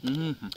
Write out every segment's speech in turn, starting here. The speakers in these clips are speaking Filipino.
Mhm.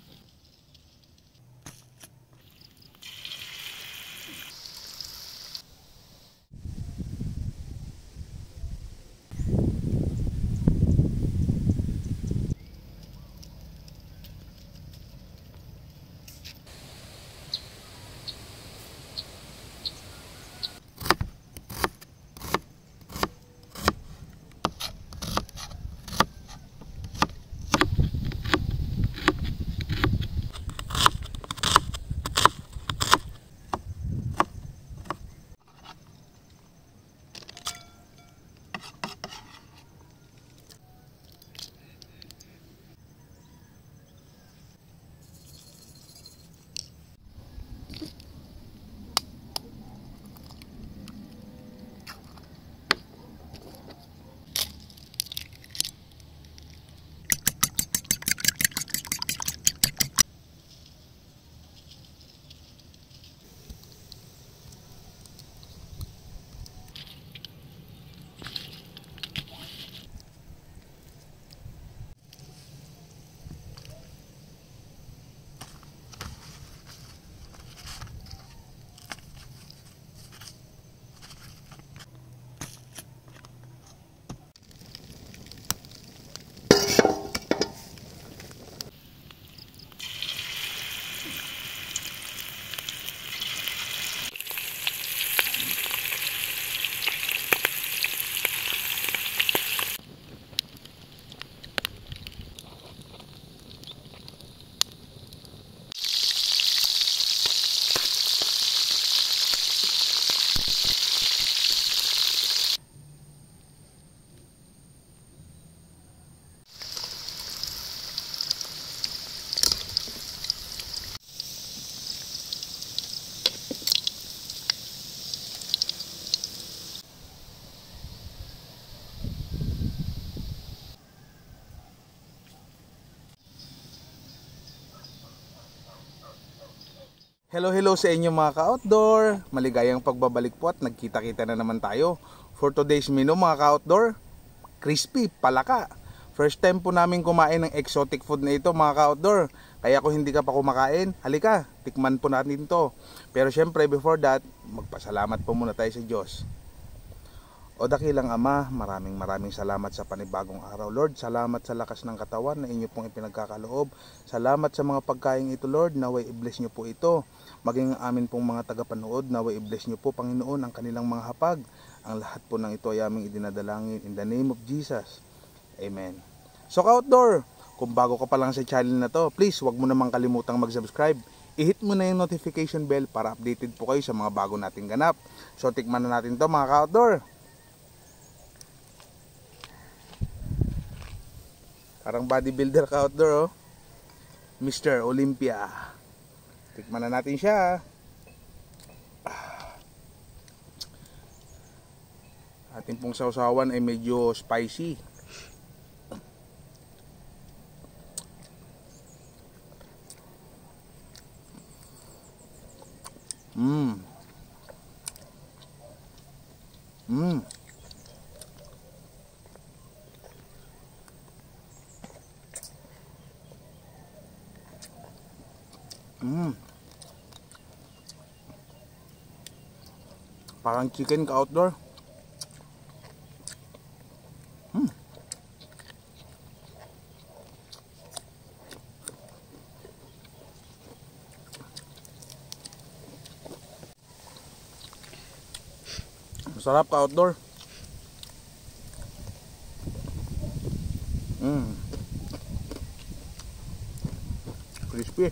Hello sa inyo mga ka-outdoor. Maligayang pagbabalik po at nagkita-kita na naman tayo. For today's menu mga ka-outdoor, crispy palaka. First time po namin kumain ng exotic food na ito mga ka-outdoor. Kaya kung hindi ka pa kumakain, halika, tikman po natin to. Pero syempre before that, magpasalamat po muna tayo sa Diyos. O dakilang Ama, maraming salamat sa panibagong araw, Lord. Salamat sa lakas ng katawan na inyo pong ipinagkakaloob. Salamat sa mga pagkain ito, Lord. Naway i-bless nyo po ito. Maging amin pong mga tagapanood, naway i-bless nyo po, Panginoon, ang kanilang mga hapag. Ang lahat po ng ito ay aming idinadalangin in the name of Jesus. Amen. So ka-outdoor, kung bago ka pa lang sa channel na to, please wag mo namang kalimutang mag-subscribe. I-hit mo na yung notification bell para updated po kayo sa mga bago nating ganap. So tikman na natin to mga ka-outdoor. Parang bodybuilder ka outdoor, oh. Mr. Olympia. Tikman na natin siya. Ating pong sausawan ay medyo spicy. Mmm. Mmm. Parang chicken ka outdoor. Masarap ka outdoor. Crispy.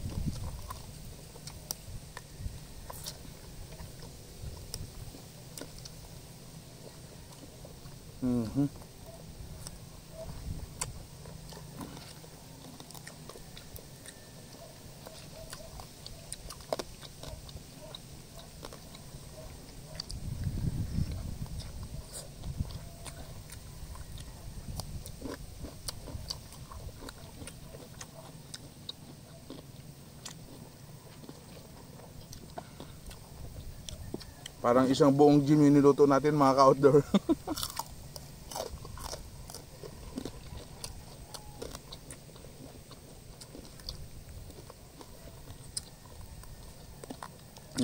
Parang isang buong gym yung niluto natin mga ka-outdoor.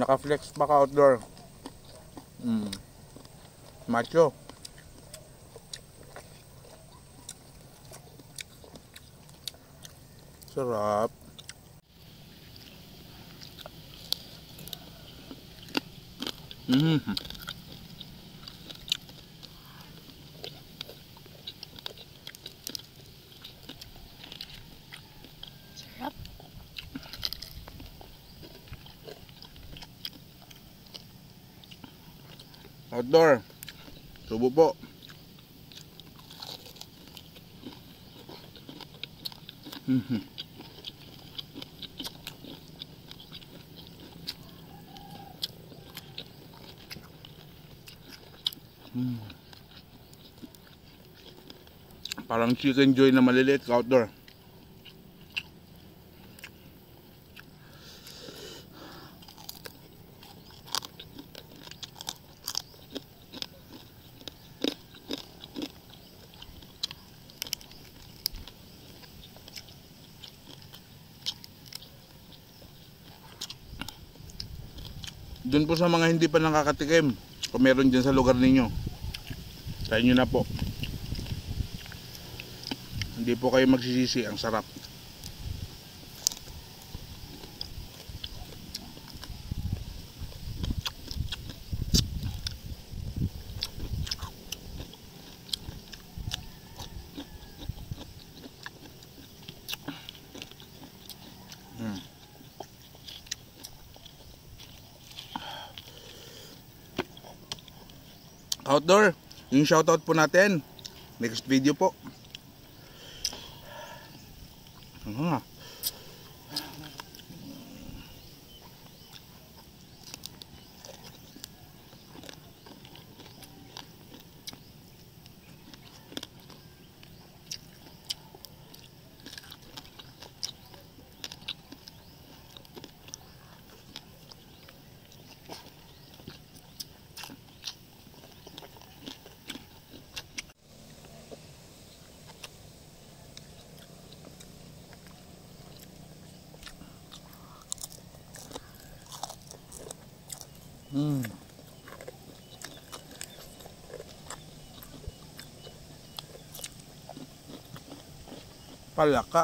Naka-flex pa ka outdoor. Macho. Sarap. Sarap. Outdoor. Subo po. Parang chicken joy na maliliit ka outdoor. Doon po sa mga hindi pa nakakatikim, kung meron dyan sa lugar ninyo, try nyo na po. Hindi po kayo magsisisi, ang sarap. Outdoor, yung shoutout po natin next video po. Palaka.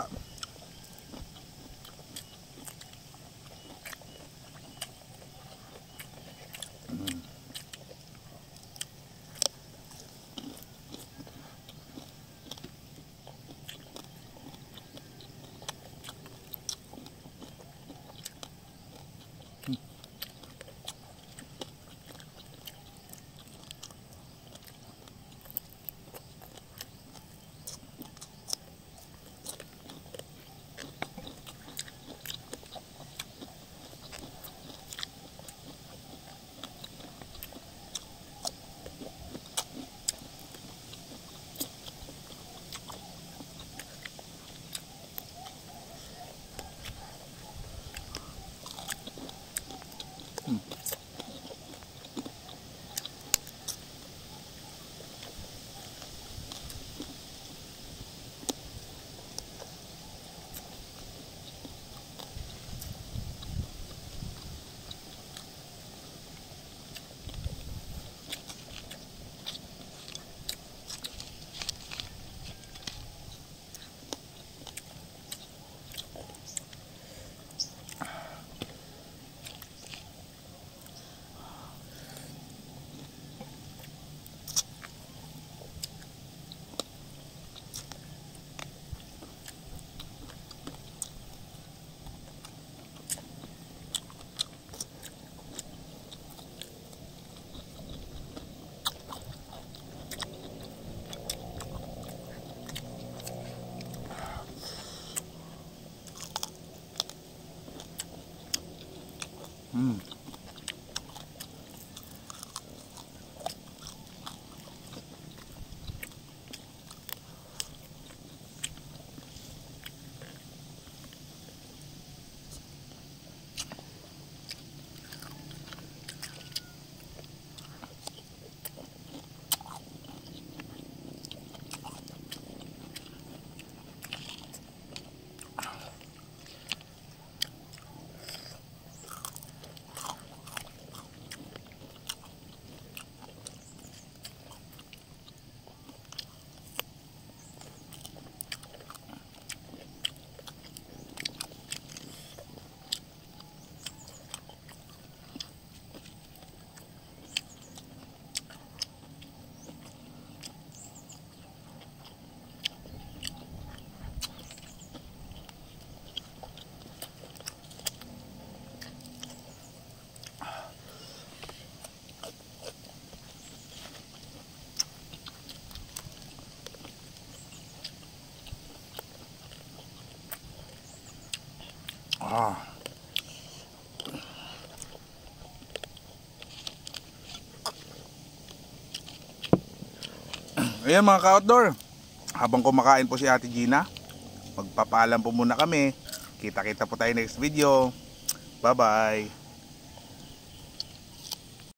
Ayan mga ka-outdoor, habang kumakain po si Ate Gina, magpapaalam po muna kami. Kita-kita po tayo next video. Bye-bye.